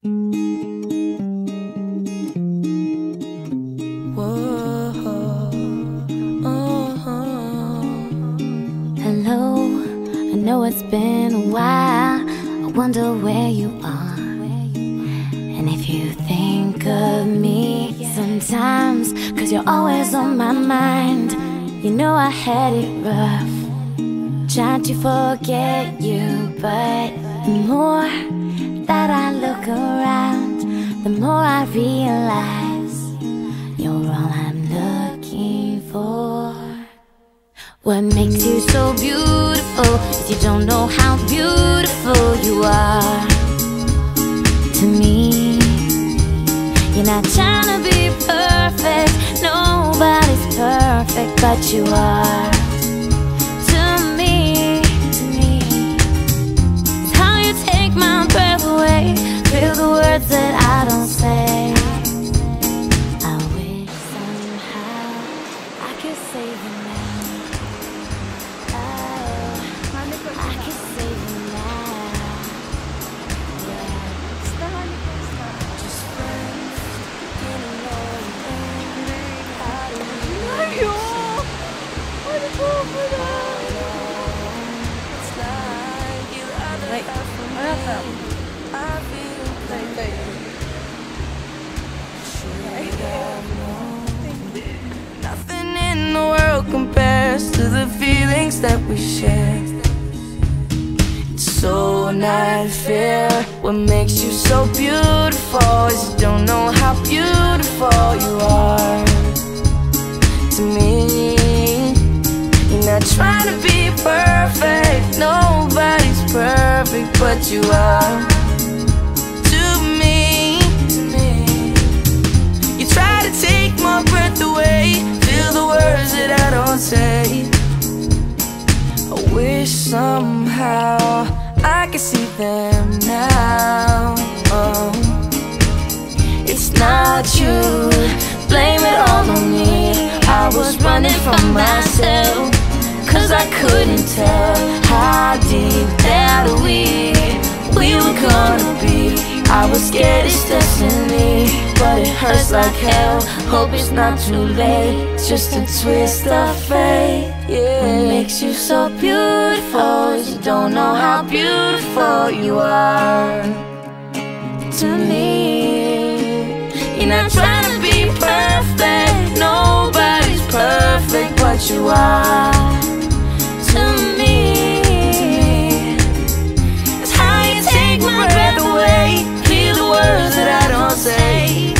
Hello, I know it's been a while. I wonder where you are. And if you think of me sometimes, 'cause you're always on my mind. You know I had it rough, trying to forget you, but the more that I look around, the more I realize you're all I'm looking for. What makes you so beautiful is you don't know how beautiful you are to me. You're not trying to be perfect, nobody's perfect, but you are to me. It's how you take my breath away, feel the words that I don't say. I wish somehow I could save you now. I can save you now. Yeah. Just friends, getting all Nothing in the world compares to the feelings that we share. So not fair. What makes you so beautiful is you don't know how beautiful you are to me. You're not trying to be perfect, nobody's perfect, but you are to me. You try to take my breath away, feel the words that I don't say. I wish somehow I can see them now. Oh, it's not you, blame it all on me. I was running from myself, 'cause I couldn't tell how deep that we were gonna be. I was scared it's destiny, but it hurts like hell. Hope it's not too late, it's just a twist of fate. Yeah. What makes you so beautiful is you don't know how beautiful you are to me. You're not trying to be perfect, nobody's perfect, but you are to me. It's how you take my breath away, feel the words that I don't say.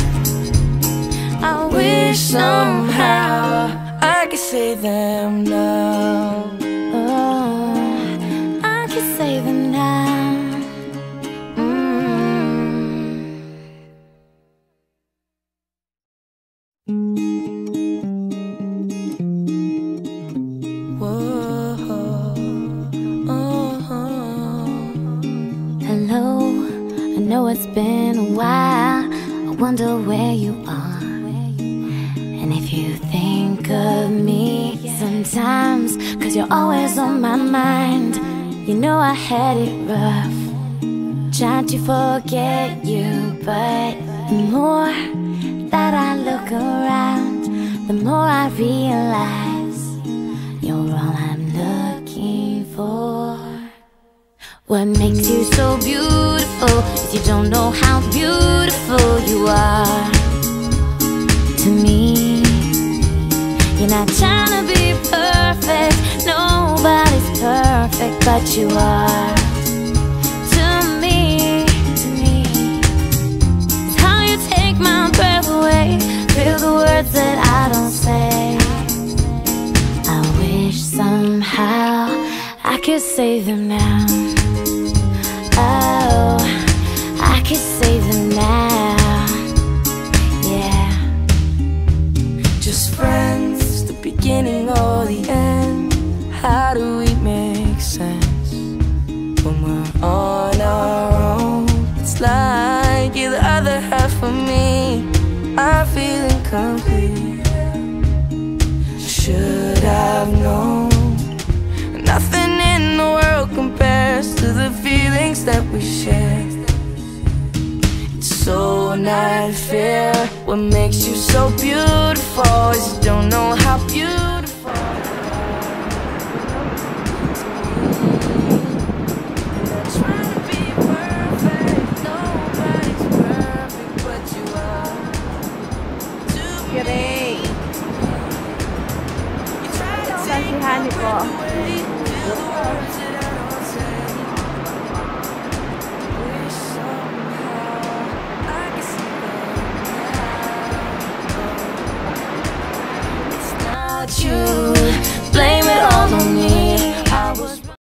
I wish somehow I could say them now. Oh, I can say them now. Hello, I know it's been a while. I wonder where you are. And if you think of me sometimes, 'cause you're always on my mind. You know I had it rough, trying to forget you, but the more that I look around, the more I realize you're all I'm looking for. What makes you so beautiful is you don't know how beautiful you are to me. You're not trying to be perfect, nobody's perfect, but you are to me. It's how you take my breath away, feel the words that I don't say. I wish somehow I could save them now. Oh, I can save them now. Yeah. Just friends, the beginning or the end. How do we make sense when we're on our own? It's like you're the other half of me. I feel incomplete. Should I've known? Nothing in the world compares to the feelings that we share. not fair. What makes you so beautiful is you don't know how beautiful. Trying to be perfect, nobody's perfect but you are. Kere. You try to take Sansihan my ko. breath away, feel the words